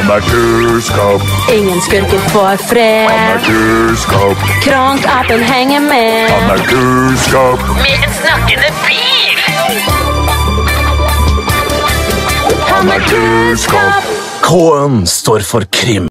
Han Kuzcop. Ingen skurker får fred. Han Kuzcop. Krankapen henger med. Han Kuzcop. Med en snakkende bil. Han Kuzcop. K-en står for krim.